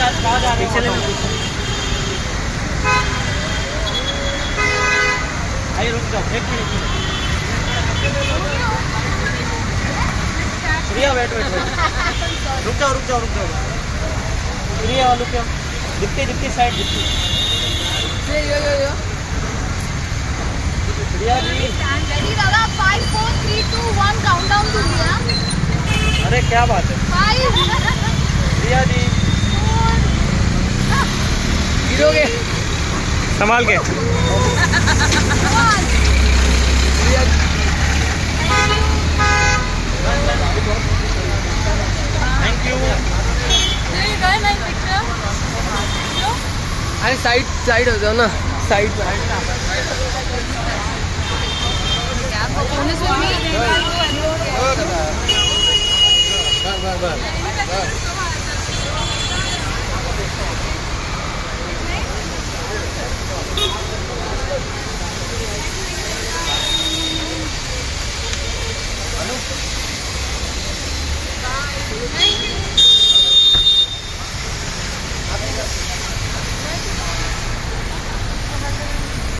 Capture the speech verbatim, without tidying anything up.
कहाँ जा रहे हैं? आइए रुक जाओ एक minute. Priya wait wait wait रुक जाओ रुक जाओ रुक जाओ। प्रिया वालों क्या दिखते दिखते साइड दिखती। Yo yo yo Priya ji ready दादा five four three two one countdown दूंगी। अरे क्या बात है फाइव प्रिया जी गिरोगे संभाल के। Thank you. अरे साइड साइड हो जाओ ना साइड साइड